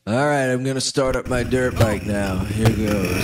Alright, I'm gonna start up my dirt bike now. Here goes.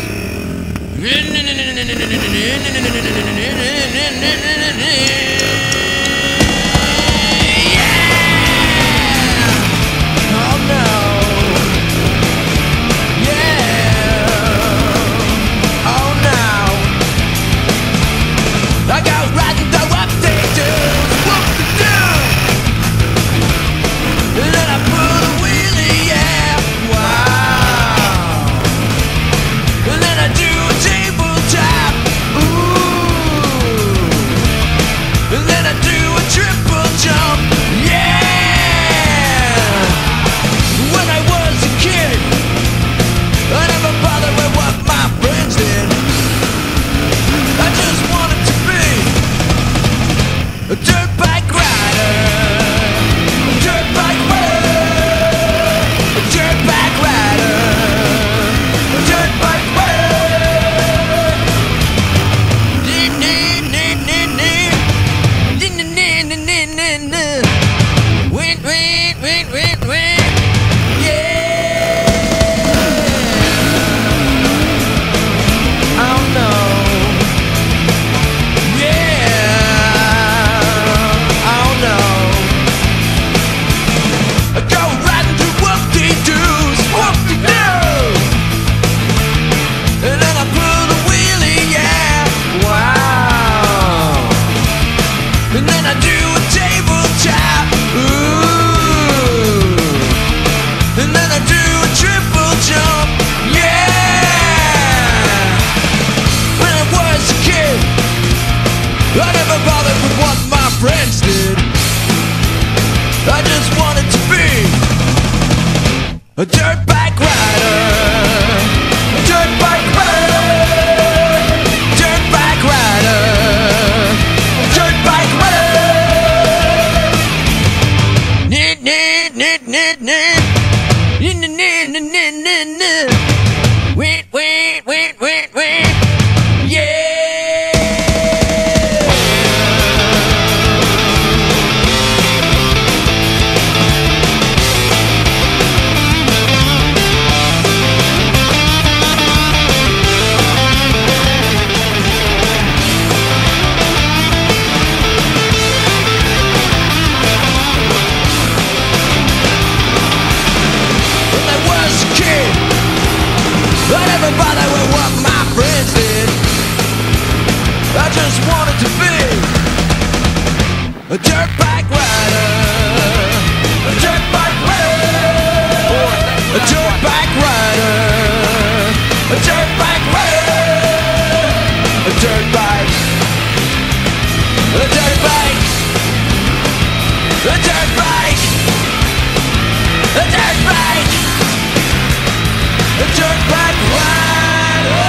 Friends did. I just wanted to be a dirt bike rider, a dirt bike rider, dirt bike rider, dirt bike rider. Wait, yeah. I never bothered with what my friends did. I just wanted to be a dirt bike rider, a dirt bike rider, a dirt bike rider, a dirt bike rider, a dirt bike, a dirt bike, a dirt bike, a dirt bike, a dirt bike rider.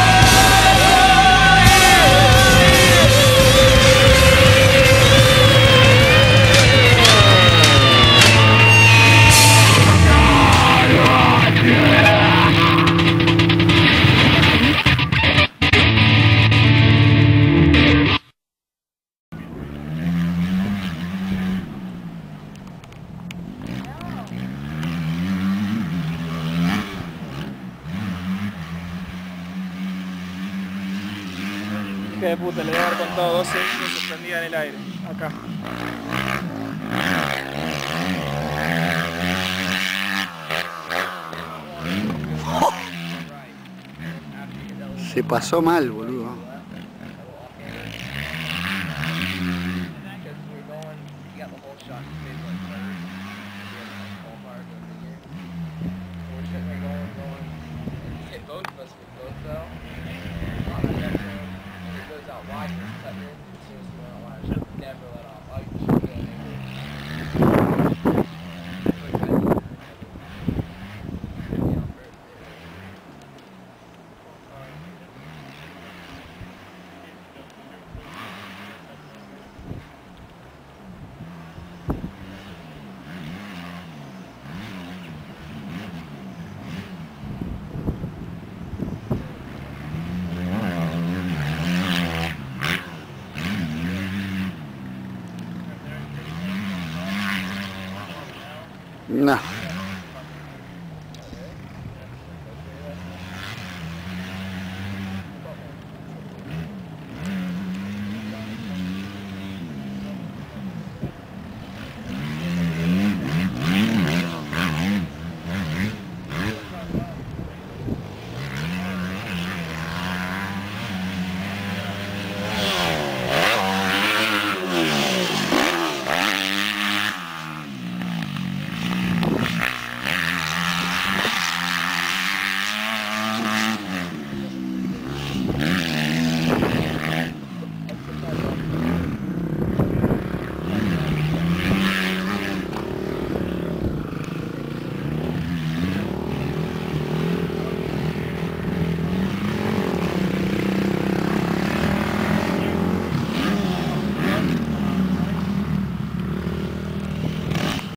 Que de puta, le voy a haber contado 2 segundos suspendida en el aire, acá. Se pasó mal, boludo.